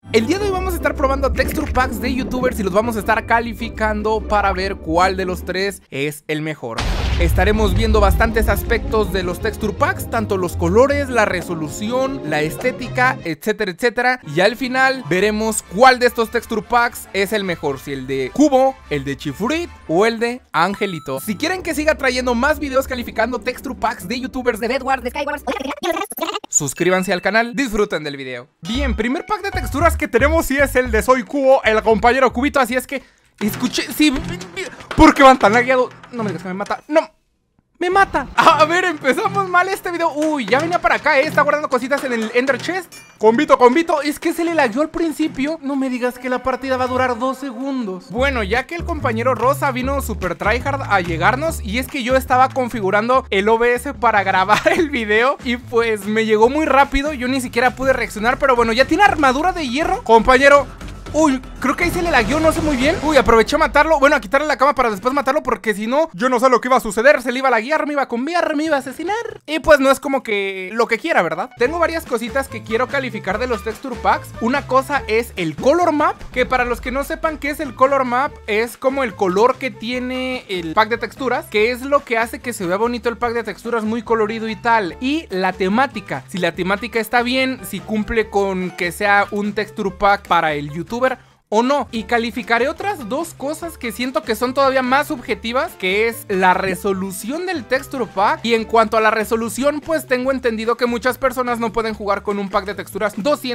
El día de hoy vamos a estar probando texture packs de youtubers y los vamos a estar calificando para ver cuál de los tres es el mejor. Estaremos viendo bastantes aspectos de los texture packs, tanto los colores, la resolución, la estética, etcétera, etcétera. Y al final veremos cuál de estos texture packs es el mejor, si el de Cubo, el de Chifurit o el de Angelito. Si quieren que siga trayendo más videos calificando texture packs de youtubers de Bedwars, de Skywars, suscríbanse al canal, disfruten del video. Bien, primer pack de texturas que tenemos y es el de Soy Cubo, el compañero Cubito, así es que escuché, sí, ¿por qué van tan lagueados? No me digas que me mata, no, me mata. A ver, empezamos mal este video. Uy, ya venía para acá, está guardando cositas en el Ender Chest. Convito, es que se le lagueó al principio. No me digas que la partida va a durar 2 segundos. Bueno, ya que el compañero Rosa vino super tryhard a llegarnos, y es que yo estaba configurando el OBS para grabar el video y pues me llegó muy rápido, yo ni siquiera pude reaccionar. Pero bueno, ya tiene armadura de hierro, compañero. Uy, creo que ahí se le lagueó, no sé muy bien. Uy, aproveché a matarlo, bueno, a quitarle la cama para después matarlo, porque si no, yo no sé lo que iba a suceder. Se le iba a laguear, me iba a conviar, me iba a asesinar. Y pues no es como que lo que quiera, ¿verdad? Tengo varias cositas que quiero calificar de los texture packs. Una cosa es el color map, que para los que no sepan qué es el color map, es como el color que tiene el pack de texturas, que es lo que hace que se vea bonito el pack de texturas, muy colorido y tal. Y la temática, si la temática está bien, si cumple con que sea un texture pack para el youtuber o no. Y calificaré otras dos cosas que siento que son todavía más subjetivas, que es la resolución del texture pack. Y en cuanto a la resolución, pues tengo entendido que muchas personas no pueden jugar con un pack de texturas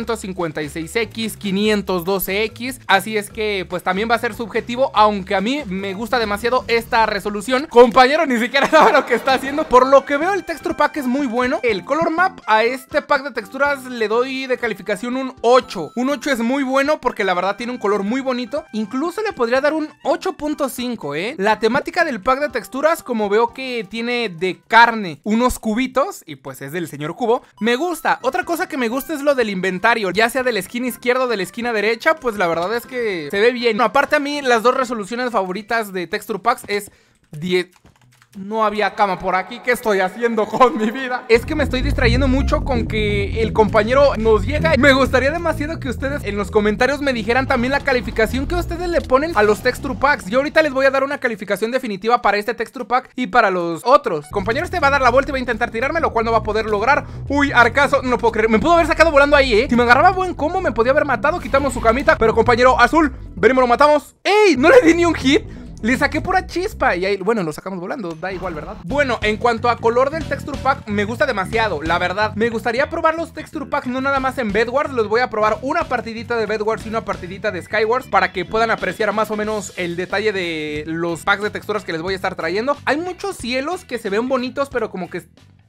256x, 512x, así es que pues también va a ser subjetivo, aunque a mí me gusta demasiado esta resolución. Compañero ni siquiera sabe lo que está haciendo. Por lo que veo, el texture pack es muy bueno. El color map a este pack de texturas le doy de calificación un 8. Un 8 es muy bueno porque la verdad tiene un color muy bonito. Incluso le podría dar un 8.5, La temática del pack de texturas, como veo que tiene de carne unos cubitos, y pues es del señor Cubo, me gusta. Otra cosa que me gusta es lo del inventario, ya sea de la esquina izquierda o de la esquina derecha, pues la verdad es que se ve bien. No, aparte a mí las dos resoluciones favoritas de texture packs es 10... No había cama por aquí, ¿qué estoy haciendo con mi vida? Es que me estoy distrayendo mucho con que el compañero nos llega. Me gustaría demasiado que ustedes en los comentarios me dijeran también la calificación que ustedes le ponen a los texture packs. Yo ahorita les voy a dar una calificación definitiva para este texture pack y para los otros. Compañero, este va a dar la vuelta y va a intentar tirarme, lo cual no va a poder lograr. Uy, Arcaso, no puedo creer, me pudo haber sacado volando ahí, Si me agarraba buen combo me podía haber matado, quitamos su camita. Pero compañero azul, venimos, lo matamos. ¡Ey! No le di ni un hit. Le saqué pura chispa y ahí, bueno, lo sacamos volando, da igual, ¿verdad? Bueno, en cuanto a color del texture pack, me gusta demasiado, la verdad. Me gustaría probar los texture packs no nada más en Bedwars. Los voy a probar una partidita de Bedwars y una partidita de Skywars, para que puedan apreciar más o menos el detalle de los packs de texturas que les voy a estar trayendo. Hay muchos cielos que se ven bonitos, pero como que...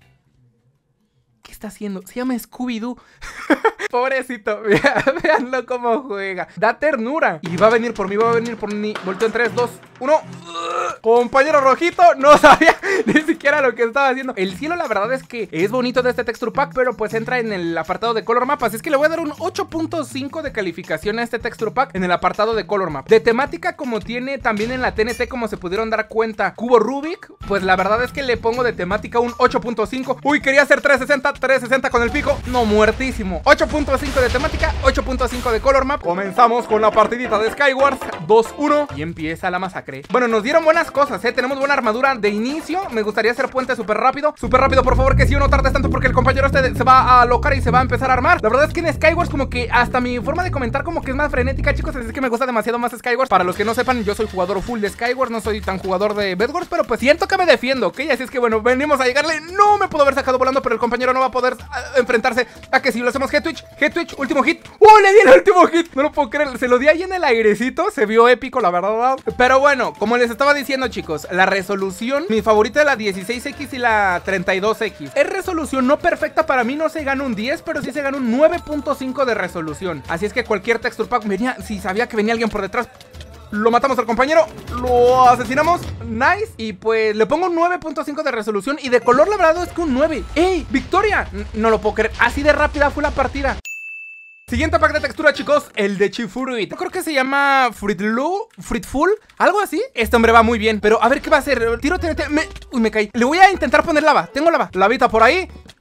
¿Qué está haciendo? Se llama Scooby-Doo. Pobrecito, veanlo cómo juega. Da ternura. Y va a venir por mí, va a venir por mí. Volteo en 3, 2, 1. Compañero rojito, no sabía ni siquiera lo que estaba haciendo. El cielo la verdad es que es bonito de este texture pack, pero pues entra en el apartado de color map, así es que le voy a dar un 8.5 de calificación a este texture pack en el apartado de color map. De temática, como tiene también en la TNT, como se pudieron dar cuenta, Cubo Rubik, pues la verdad es que le pongo de temática un 8.5. Uy, quería hacer 360 con el pico. No, muertísimo. 8.5 de temática, 8.5 de color map. Comenzamos con la partidita de Skywars 2-1 y empieza la masacre. Bueno, nos dieron buenas cosas, tenemos buena armadura de inicio. Me gustaría hacer puente súper rápido, por favor, que si no tardes tanto, porque el compañero este se va a alocar y se va a empezar a armar. La verdad es que en Skywars como que hasta mi forma de comentar como que es más frenética, chicos, así es que me gusta demasiado más Skywars. Para los que no sepan, yo soy jugador full de Skywars, no soy tan jugador de Bedwars, pero pues siento que me defiendo, ¿ok? Así es que bueno, venimos a llegarle. No me pudo haber sacado volando, pero el compañero no va a poder enfrentarse a que si lo hacemos Head-Twitch, último hit. ¡Oh, le di el último hit! No lo puedo creer, se lo di ahí en el airecito, se vio épico, la verdad. Pero bueno, como les estaba diciendo, chicos, la resolución, mi favorita es la 16x y la 32x. Es resolución no perfecta, para mí no se gana un 10, pero sí se gana un 9.5 de resolución. Así es que cualquier texture pack venía, si sabía que venía alguien por detrás, lo matamos al compañero, lo asesinamos, nice. Y pues le pongo un 9.5 de resolución. Y de color la verdad es que un 9. ¡Ey! ¡Victoria! No lo puedo creer, así de rápida fue la partida. Siguiente pack de textura, chicos, el de Chifurit. Yo creo que se llama Fritful, algo así. Este hombre va muy bien, pero a ver qué va a hacer. Tiro TNT, uy, me caí. Le voy a intentar poner lava, tengo lava. Lavita por ahí.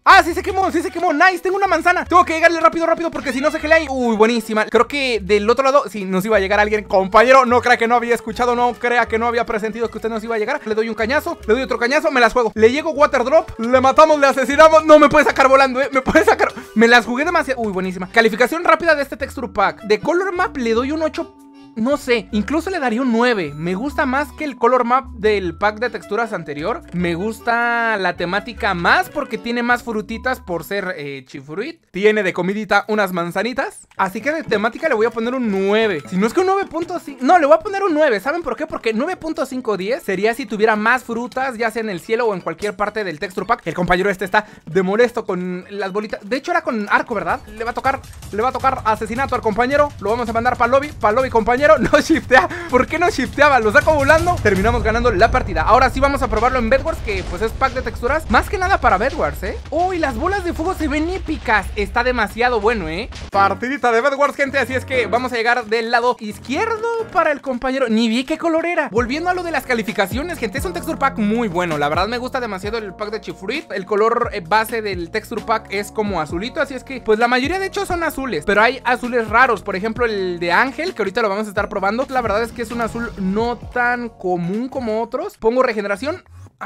¡Ah, sí se quemó! ¡Sí se quemó! ¡Nice! Tengo una manzana. Tengo que llegarle rápido, rápido, porque si no se gelea ahí. Uy, buenísima. Creo que del otro lado, sí, nos iba a llegar alguien. Compañero, no crea que no había escuchado, no crea que no había presentido que usted nos iba a llegar. Le doy un cañazo, le doy otro cañazo, me las juego. Le llego water drop, le matamos, le asesinamos. No me puede sacar volando, me puede sacar. Me las jugué demasiado. Uy, buenísima. Calificación rápida de este texture pack. De color map le doy un 8. No sé, incluso le daría un 9. Me gusta más que el color map del pack de texturas anterior. Me gusta la temática más porque tiene más frutitas por ser chifruit. Tiene de comidita unas manzanitas. Así que de temática le voy a poner un 9. Si no es que un 9.5. No, le voy a poner un 9. ¿Saben por qué? Porque 9.510 sería si tuviera más frutas, ya sea en el cielo o en cualquier parte del texture pack. El compañero este está de molesto con las bolitas. De hecho era con arco, ¿verdad? Le va a tocar asesinato al compañero. Lo vamos a mandar para el lobby, compañero. No shiftea. ¿Por qué no shifteaba? Lo saco volando. Terminamos ganando la partida. Ahora sí vamos a probarlo en Bedwars, que pues es pack de texturas. Más que nada para Bedwars, Uy, las bolas de fuego se ven épicas. Está demasiado bueno, Partidita de Bedwars, gente. Así es que vamos a llegar del lado izquierdo para el compañero. Ni vi qué color era. Volviendo a lo de las calificaciones, gente, es un texture pack muy bueno. La verdad me gusta demasiado el pack de Chifruit. El color base del texture pack es como azulito. Así es que pues la mayoría de hecho son azules, pero hay azules raros. Por ejemplo el de Ángel, que ahorita lo vamos a estar probando. La verdad es que es un azul no tan común como otros. Pongo regeneración.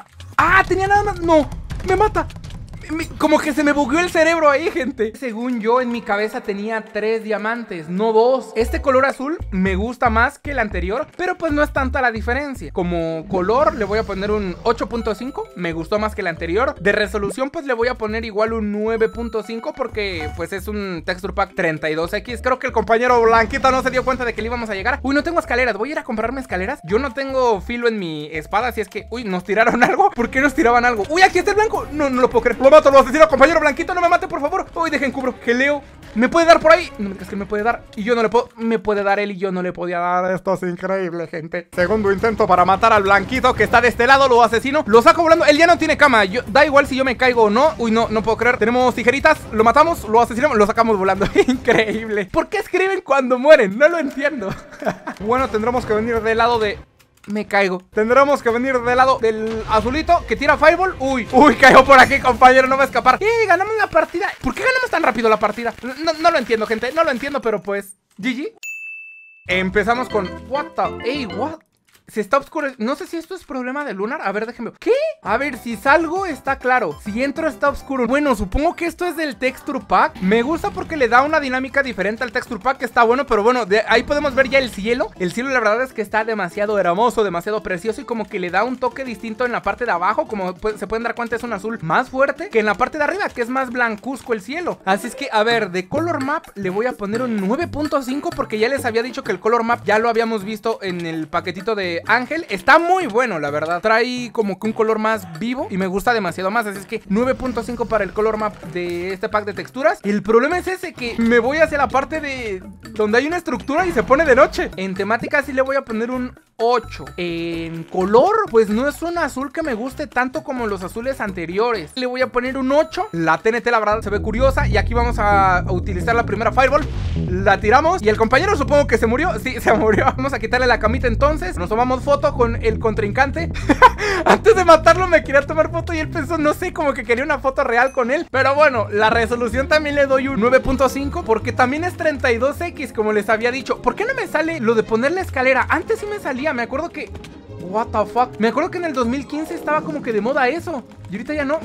Tenía nada más. No, me mata. Como que se me bugueó el cerebro ahí, gente. Según yo, en mi cabeza tenía 3 diamantes, no 2. Este color azul me gusta más que el anterior, pero pues no es tanta la diferencia. Como color le voy a poner un 8.5. Me gustó más que el anterior. De resolución pues le voy a poner igual un 9.5 porque pues es un texture pack 32X. Creo que el compañero Blanquita no se dio cuenta de que le íbamos a llegar. Uy, no tengo escaleras. Voy a ir a comprarme escaleras. Yo no tengo filo en mi espada, así es que... Uy, ¿nos tiraron algo? ¿Por qué nos tiraban algo? Uy, aquí está el blanco. No lo puedo creer. Lo mato, lo asesino, compañero Blanquito, no me mate, por favor. Uy, dejen cubro. Geleo. ¿Me puede dar por ahí? No me digas que me puede dar. Y yo no le puedo. Me puede dar él y yo no le podía dar. Esto es increíble, gente. Segundo intento para matar al Blanquito que está de este lado. Lo asesino. Lo saco volando. Él ya no tiene cama. Da igual si yo me caigo o no. Uy, no puedo creer. Tenemos tijeritas. Lo matamos. Lo asesinamos. Lo sacamos volando. Increíble. ¿Por qué escriben cuando mueren? No lo entiendo. Bueno, tendremos que venir del lado de... Me caigo. Tendremos que venir del lado del azulito que tira Fireball. Uy, cayó por aquí, compañero, no va a escapar. Ganamos la partida. ¿Por qué ganamos tan rápido la partida? No lo entiendo, gente, no lo entiendo, pero pues GG. Empezamos con what the... what? Se está oscureciendo. No sé si esto es problema de Lunar. A ver, déjenme. ¿Qué? A ver, si salgo está claro. Si entro está oscuro. Bueno, supongo que esto es del texture pack. Me gusta porque le da una dinámica diferente al texture pack, que está bueno. Pero bueno, ahí podemos ver ya el cielo. El cielo la verdad es que está demasiado hermoso, demasiado precioso. Y como que le da un toque distinto en la parte de abajo. Como se pueden dar cuenta, es un azul más fuerte que en la parte de arriba, que es más blancuzco el cielo. Así es que, a ver, de color map le voy a poner un 9.5 porque ya les había dicho que el color map ya lo habíamos visto en el paquetito de Ángel. Está muy bueno, la verdad. Trae como que un color más vivo y me gusta demasiado más. Así es que 9.5 para el color map de este pack de texturas. El problema es ese, que me voy hacia la parte de donde hay una estructura y se pone de noche. En temática sí le voy a poner un 8. En color, pues no es un azul que me guste tanto como los azules anteriores. Le voy a poner un 8. La TNT la verdad se ve curiosa. Y aquí vamos a utilizar la primera Fireball. La tiramos y el compañero supongo que se murió. Sí, se murió. Vamos a quitarle la camita entonces. Nos tomamos foto con el contrincante. Antes de matarlo me quería tomar foto y él pensó, no sé, como que quería una foto real con él. Pero bueno, la resolución también le doy un 9.5 porque también es 32X, como les había dicho. ¿Por qué no me sale lo de poner la escalera? Antes sí me salía, me acuerdo que... What the fuck. Me acuerdo que en el 2015 estaba como que de moda eso. Y ahorita ya no.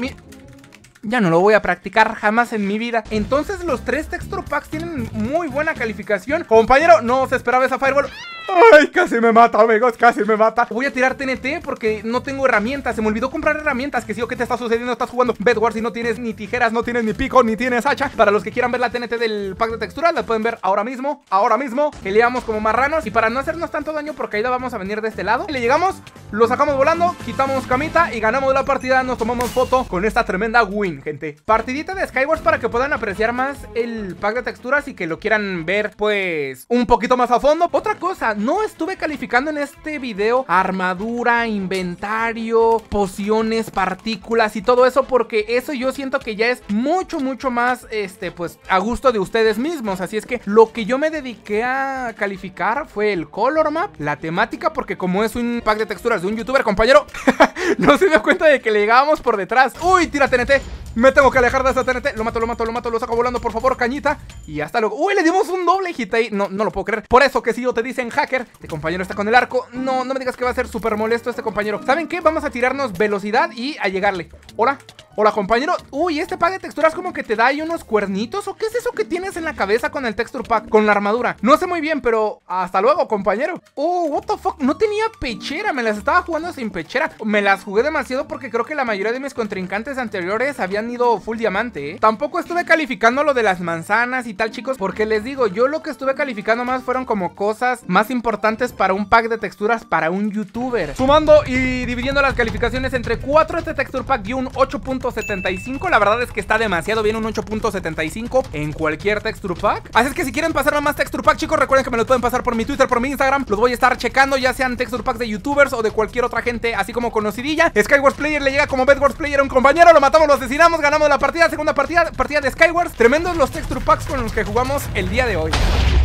Ya no lo voy a practicar jamás en mi vida. Entonces los 3 texture packs tienen muy buena calificación. Compañero, no se esperaba esa Fireball. Ay, casi me mata, amigos, casi me mata. Voy a tirar TNT porque no tengo herramientas. Se me olvidó comprar herramientas. Que sí, ¿o qué te está sucediendo? Estás jugando Bedwars y no tienes ni tijeras, no tienes ni pico, ni tienes hacha. Para los que quieran ver la TNT del pack de texturas, la pueden ver ahora mismo. Peleamos como marranos. Y para no hacernos tanto daño por caída, vamos a venir de este lado. Y le llegamos, lo sacamos volando, quitamos camita y ganamos la partida. Nos tomamos foto con esta tremenda win, gente. Partidita de Skywars para que puedan apreciar más el pack de texturas y que lo quieran ver, pues, un poquito más a fondo. Otra cosa, no estuve calificando en este video armadura, inventario, pociones, partículas y todo eso, porque eso yo siento que ya es mucho más, pues, a gusto de ustedes mismos. Así es que lo que yo me dediqué a calificar fue el color map, la temática, porque como es un pack de texturas de un youtuber, compañero, no se dio cuenta de que le llegábamos por detrás. Uy, tira TNT. Me tengo que alejar de esa TNT. Lo mato, lo saco volando, por favor, cañita. Y hasta luego. Uy, le dimos un doble hit ahí. No lo puedo creer. Por eso que si yo te dicen hacker, este compañero está con el arco. No me digas que va a ser súper molesto este compañero. ¿Saben qué? Vamos a tirarnos velocidad y a llegarle. Hola, compañero. Uy, este pack de texturas como que te da ahí unos cuernitos. ¿O qué es eso que tienes en la cabeza con el texture pack? Con la armadura. No sé muy bien, pero hasta luego, compañero. What the fuck. No tenía pechera. Me las estaba jugando sin pechera. Me las jugué demasiado porque creo que la mayoría de mis contrincantes anteriores habían ido full diamante, ¿eh? Tampoco estuve calificando lo de las manzanas y tal, chicos, porque les digo, yo lo que estuve calificando más fueron como cosas más importantes para un pack de texturas para un youtuber. Sumando y dividiendo las calificaciones entre 4 este texture pack y un 8.75, la verdad es que está demasiado bien un 8.75 en cualquier texture pack. Así es que si quieren pasarme más texture pack, chicos, recuerden que me los pueden pasar por mi Twitter, por mi Instagram. Los voy a estar checando, ya sean texture packs de youtubers o de cualquier otra gente así como conocidilla. Skywars Player le llega como Bedwars Player a un compañero, lo matamos, lo asesinamos, ganamos la partida, segunda partida de Skywars. Tremendos los texture packs con los que jugamos el día de hoy.